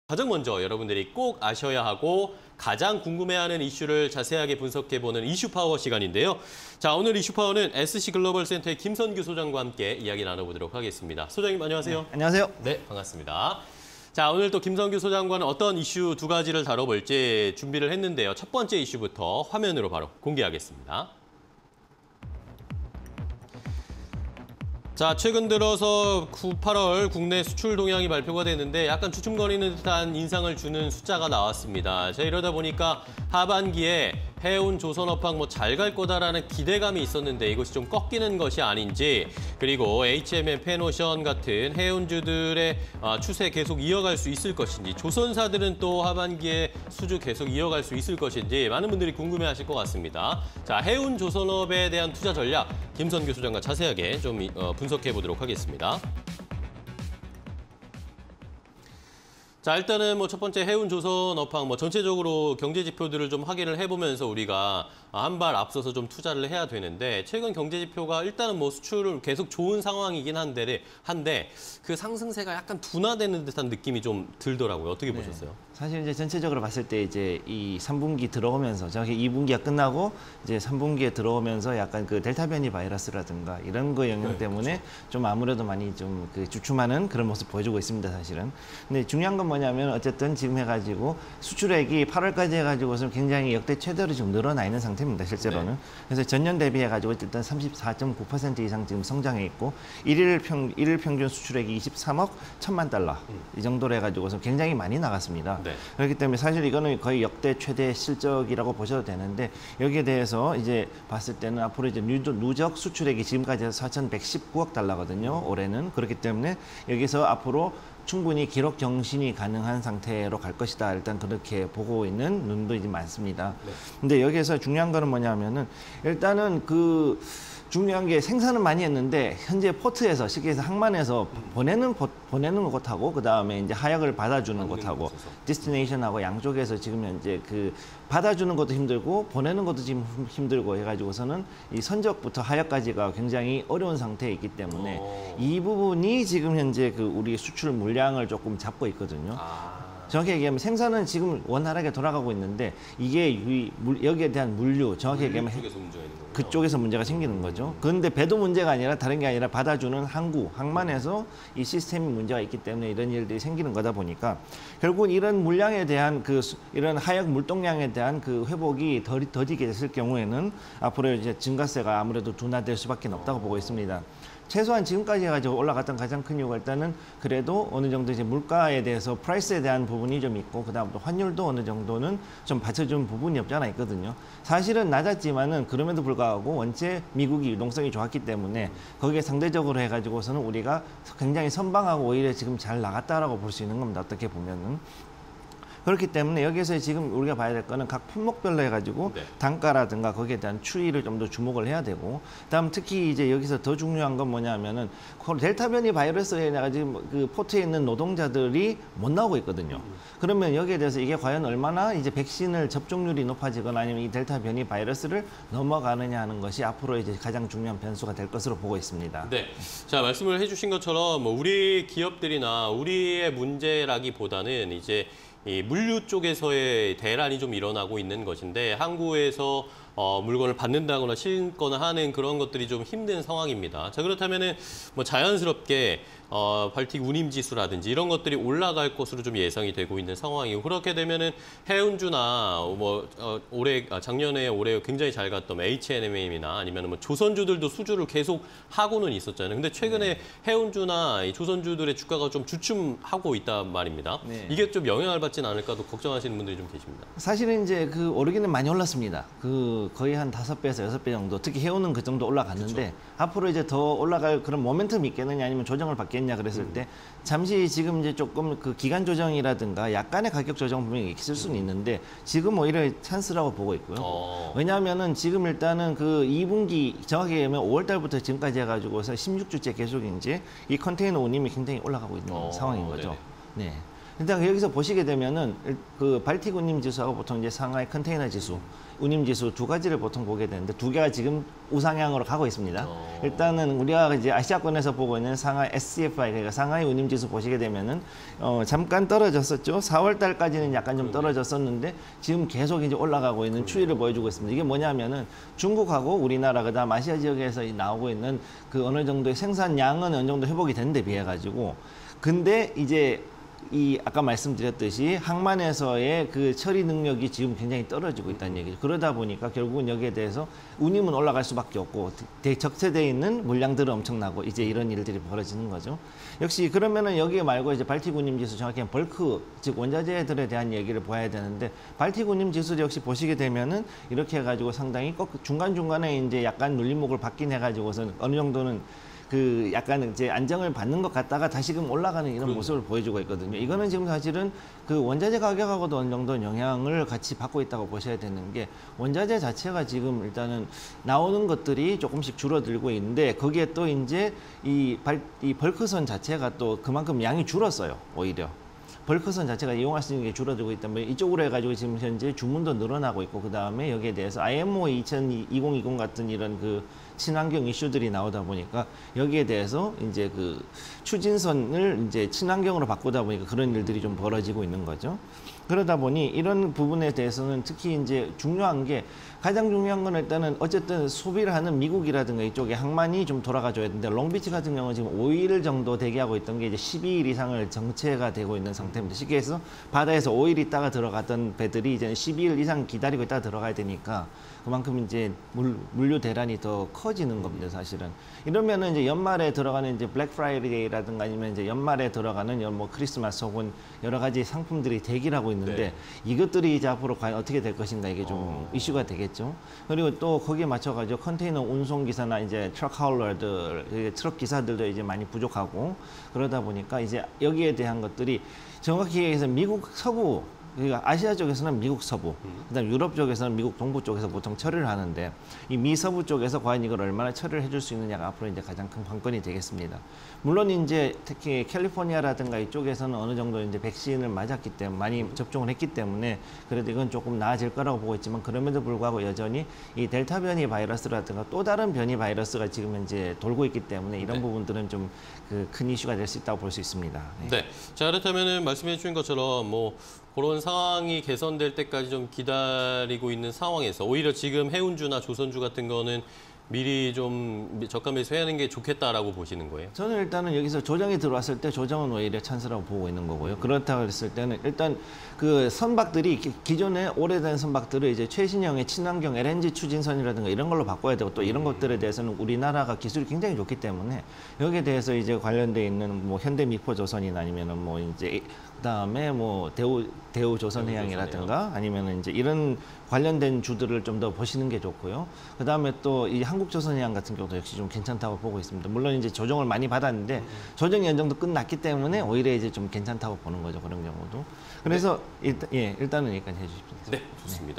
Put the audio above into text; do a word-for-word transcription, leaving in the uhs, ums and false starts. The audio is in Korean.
가장 먼저 여러분들이 꼭 아셔야 하고 가장 궁금해하는 이슈를 자세하게 분석해보는 이슈파워 시간인데요. 자, 오늘 이슈파워는 에스씨글로벌센터의 김선규 소장과 함께 이야기 나눠보도록 하겠습니다. 소장님 안녕하세요. 네, 안녕하세요. 네, 반갑습니다. 자, 오늘 또 김선규 소장과는 어떤 이슈 두 가지를 다뤄볼지 준비를 했는데요. 첫 번째 이슈부터 화면으로 바로 공개하겠습니다. 자, 최근 들어서 구, 팔월 국내 수출 동향이 발표가 됐는데 약간 주춤거리는 듯한 인상을 주는 숫자가 나왔습니다. 자, 이러다 보니까 하반기에 해운 조선업황 뭐 잘 갈 거다라는 기대감이 있었는데 이것이 좀 꺾이는 것이 아닌지, 그리고 에이치엠엔, 페노션 같은 해운주들의 추세 계속 이어갈 수 있을 것인지, 조선사들은 또 하반기에 수주 계속 이어갈 수 있을 것인지 많은 분들이 궁금해하실 것 같습니다. 자, 해운 조선업에 대한 투자 전략 김선규 소장과 자세하게 좀 분석해 보도록 하겠습니다. 자, 일단은 뭐 첫 번째 해운 조선 업황 뭐 전체적으로 경제 지표들을 좀 확인을 해보면서 우리가 한 발 앞서서 좀 투자를 해야 되는데, 최근 경제 지표가 일단은 뭐 수출을 계속 좋은 상황이긴 한데 한데 그 상승세가 약간 둔화되는 듯한 느낌이 좀 들더라고요. 어떻게 네. 보셨어요? 사실 이제 전체적으로 봤을 때 이제 이 삼 분기 들어오면서 정확히 이 분기가 끝나고 이제 삼 분기에 들어오면서 약간 그 델타 변이 바이러스라든가 이런 거 영향 네, 때문에 그렇죠. 좀 아무래도 많이 좀 그 주춤하는 그런 모습 보여주고 있습니다, 사실은. 근데 중요한 건 뭐냐면 어쨌든 지금 해가지고 수출액이 팔월까지 해가지고서 굉장히 역대 최대로 지금 늘어나 있는 상태입니다, 실제로는. 네. 그래서 전년 대비해가지고 일단 삼십사 점 구 퍼센트 이상 지금 성장해 있고 일일 평 일일 평균 수출액이 이십삼억 천만 달러 음. 이 정도로 해가지고서 굉장히 많이 나갔습니다. 네. 그렇기 때문에 사실 이거는 거의 역대 최대 실적이라고 보셔도 되는데, 여기에 대해서 이제 봤을 때는 앞으로 이제 누적 수출액이 지금까지 해서 사천백십구억 달러거든요, 올해는. 그렇기 때문에 여기서 앞으로 충분히 기록 경신이 가능한 상태로 갈 것이다. 일단 그렇게 보고 있는 눈도 이제 많습니다. 네. 근데 여기에서 중요한 거는 뭐냐면은 일단은 그 중요한 게 생산은 많이 했는데 현재 포트에서 쉽게 해서 항만에서 음. 보내는 보, 보내는 곳하고 그 다음에 이제 하역을 받아주는 곳하고 디스티네이션하고 양쪽에서 지금 현재 그 받아주는 것도 힘들고 보내는 것도 지금 힘들고 해가지고서는 이 선적부터 하역까지가 굉장히 어려운 상태에 있기 때문에 오. 이 부분이 지금 현재 그 우리 수출 물량을 조금 잡고 있거든요. 아. 정확히 얘기하면 생산은 지금 원활하게 돌아가고 있는데 이게 이 물, 여기에 대한 물류, 정확히 얘기하면 쪽에서 문제가 있는 거군요. 그쪽에서 문제가 생기는 거죠. 그런데 배도 문제가 아니라 다른 게 아니라 받아주는 항구, 항만에서 이 시스템이 문제가 있기 때문에 이런 일들이 생기는 거다 보니까 결국 이런 물량에 대한 그 이런 하역 물동량에 대한 그 회복이 더, 더디게 됐을 경우에는 앞으로 이제 증가세가 아무래도 둔화될 수밖에 없다고 보고 있습니다. 최소한 지금까지 해가지고 올라갔던 가장 큰 이유가 일단은 그래도 어느 정도 이제 물가에 대해서 프라이스에 대한 부분이 좀 있고, 그 다음 또 환율도 어느 정도는 좀 받쳐준 부분이 없지 않아 있거든요. 사실은 낮았지만은 그럼에도 불구하고 원체 미국이 유동성이 좋았기 때문에 거기에 상대적으로 해가지고서는 우리가 굉장히 선방하고 오히려 지금 잘 나갔다라고 볼 수 있는 겁니다. 어떻게 보면은. 그렇기 때문에 여기서 지금 우리가 봐야 될 거는 각 품목별로 해가지고 네. 단가라든가 거기에 대한 추이를 좀 더 주목을 해야 되고, 그다음 특히 이제 여기서 더 중요한 건 뭐냐면은 델타 변이 바이러스에 가지고 그 포트에 있는 노동자들이 못 나오고 있거든요. 그러면 여기에 대해서 이게 과연 얼마나 이제 백신을 접종률이 높아지거나 아니면 이 델타 변이 바이러스를 넘어가느냐 하는 것이 앞으로 이제 가장 중요한 변수가 될 것으로 보고 있습니다. 네, 자 말씀을 해주신 것처럼 뭐 우리 기업들이나 우리의 문제라기보다는 이제 이 물류 쪽에서의 대란이 좀 일어나고 있는 것인데, 항구에서 어, 물건을 받는다거나 실거나 하는 그런 것들이 좀 힘든 상황입니다. 자, 그렇다면은 뭐 자연스럽게 어, 발틱 운임 지수라든지 이런 것들이 올라갈 것으로 좀 예상이 되고 있는 상황이고, 그렇게 되면은 해운주나 뭐 어, 올해 아, 작년에 올해 굉장히 잘 갔던 에이치엠이나 아니면 뭐 조선주들도 수주를 계속 하고는 있었잖아요. 근데 최근에 네. 해운주나 이 조선주들의 주가가 좀 주춤하고 있단 말입니다. 네. 이게 좀 영향을 받지는 않을까도 걱정하시는 분들이 좀 계십니다. 사실은 이제 그 오르기는 많이 올랐습니다. 그 거의 한 다섯 배에서 여섯 배 정도, 특히 해운은 그 정도 올라갔는데 그쵸. 앞으로 이제 더 올라갈 그런 모멘텀이 있겠느냐 아니면 조정을 받겠냐 그랬을 음. 때 잠시 지금 이제 조금 그 기간 조정이라든가 약간의 가격 조정 분명히 있을 수는 음. 있는데 지금 오히려 찬스라고 보고 있고요. 어. 왜냐하면은 지금 일단은 그 이 분기 정확히 얘기하면 오월 달부터 지금까지 해가지고서 십육 주째 계속 이제 이 컨테이너 운임이 굉장히 올라가고 있는 어. 상황인 거죠. 네네. 네. 일단 여기서 보시게 되면은 그 발틱 운임 지수하고 보통 이제 상하이 컨테이너 지수, 운임 지수 두 가지를 보통 보게 되는데 두 개가 지금 우상향으로 가고 있습니다. 어. 일단은 우리가 이제 아시아권에서 보고 있는 상하이 에스씨에프아이 그러니까 상하이 운임 지수 보시게 되면은 어 잠깐 떨어졌었죠. 사월 달까지는 약간 좀 떨어졌었는데 지금 계속 이제 올라가고 있는 추이를 보여주고 있습니다. 이게 뭐냐면은 중국하고 우리나라 그다음 아시아 지역에서 이 나오고 있는 그 어느 정도의 생산량은 어느 정도 회복이 된 데 비해 가지고 근데 이제 이 아까 말씀드렸듯이 항만에서의 그 처리 능력이 지금 굉장히 떨어지고 있다는 얘기죠. 그러다 보니까 결국은 여기에 대해서 운임은 올라갈 수밖에 없고 대적세되어 있는 물량들은 엄청나고 이제 이런 일들이 벌어지는 거죠. 역시 그러면은 여기 말고 이제 발틱 운임 지수 정확히 벌크 즉 원자재들에 대한 얘기를 봐야 되는데 발틱 운임 지수 역시 보시게 되면은 이렇게 해가지고 상당히 꼭 중간 중간에 이제 약간 눌림목을 받긴 해가지고서는 어느 정도는 그 약간 이제 안정을 받는 것 같다가 다시금 올라가는 이런 모습을 보여주고 있거든요. 이거는 지금 사실은 그 원자재 가격하고도 어느 정도 영향을 같이 받고 있다고 보셔야 되는 게 원자재 자체가 지금 일단은 나오는 것들이 조금씩 줄어들고 있는데 거기에 또 이제 이, 발, 이 벌크선 자체가 또 그만큼 양이 줄었어요. 오히려. 벌크선 자체가 이용할 수 있는 게 줄어들고 있다면 이쪽으로 해가지고 지금 현재 주문도 늘어나고 있고 그 다음에 여기에 대해서 아이엠오 이천이십 같은 이런 그 친환경 이슈들이 나오다 보니까 여기에 대해서 이제 그 추진선을 이제 친환경으로 바꾸다 보니까 그런 일들이 좀 벌어지고 있는 거죠. 그러다 보니 이런 부분에 대해서는 특히 이제 중요한 게 가장 중요한 건 일단은 어쨌든 소비를 하는 미국이라든가 이쪽에 항만이 좀 돌아가줘야 되는데 롱비치 같은 경우는 지금 오 일 정도 대기하고 있던 게 이제 십이 일 이상을 정체가 되고 있는 상태입니다. 쉽게 해서 바다에서 오 일 있다가 들어갔던 배들이 이제 십이 일 이상 기다리고 있다가 들어가야 되니까 그만큼 이제 물, 물류 대란이 더 커지는 겁니다, 사실은. 이러면은 이제 연말에 들어가는 이제 블랙 프라이데이라든가 아니면 이제 연말에 들어가는 뭐 크리스마스 혹은 여러 가지 상품들이 대기를 하고 있는데 네. 이것들이 이제 앞으로 과연 어떻게 될 것인가 이게 좀 어. 이슈가 되겠죠. 그리고 또 거기에 맞춰가지고 컨테이너 운송기사나 이제 트럭 하울러들, 트럭 기사들도 이제 많이 부족하고 그러다 보니까 이제 여기에 대한 것들이 정확히 얘기해서 미국 서부 그러니까 아시아 쪽에서는 미국 서부, 그다음 유럽 쪽에서는 미국 동부 쪽에서 보통 처리를 하는데 이 미서부 쪽에서 과연 이걸 얼마나 처리를 해줄 수 있느냐가 앞으로 이제 가장 큰 관건이 되겠습니다. 물론 이제 특히 캘리포니아라든가 이쪽에서는 어느 정도 이제 백신을 맞았기 때문에 많이 접종을 했기 때문에 그래도 이건 조금 나아질 거라고 보고 있지만 그럼에도 불구하고 여전히 이 델타 변이 바이러스라든가 또 다른 변이 바이러스가 지금 이제 돌고 있기 때문에 이런 네. 부분들은 좀 그 큰 이슈가 될 수 있다고 볼 수 있습니다. 네. 네. 자, 그렇다면은 말씀해 주신 것처럼 뭐 그런 상황이 개선될 때까지 좀 기다리고 있는 상황에서 오히려 지금 해운주나 조선주 같은 거는 미리 좀 저가 매수하는 게 좋겠다라고 보시는 거예요? 저는 일단은 여기서 조정이 들어왔을 때 조정은 오히려 찬스라고 보고 있는 거고요. 그렇다고 했을 때는 일단 그 선박들이 기, 기존에 오래된 선박들을 이제 최신형의 친환경 엘엔지 추진선이라든가 이런 걸로 바꿔야 되고 또 이런 것들에 대해서는 우리나라가 기술이 굉장히 좋기 때문에 여기에 대해서 이제 관련돼 있는 뭐 현대미포조선이나 아니면은 뭐 이제 그다음에 뭐 대우 대우조선해양이라든가 아니면은 이제 이런 관련된 주들을 좀 더 보시는 게 좋고요. 그다음에 또 이 한국조선해양 같은 경우도 역시 좀 괜찮다고 보고 있습니다. 물론 이제 조정을 많이 받았는데 조정이 어느 정도 끝났기 때문에 오히려 이제 좀 괜찮다고 보는 거죠. 그런 경우도. 그래서 일단 예, 일단은 여기까지 해 주십시오. 네, 좋습니다.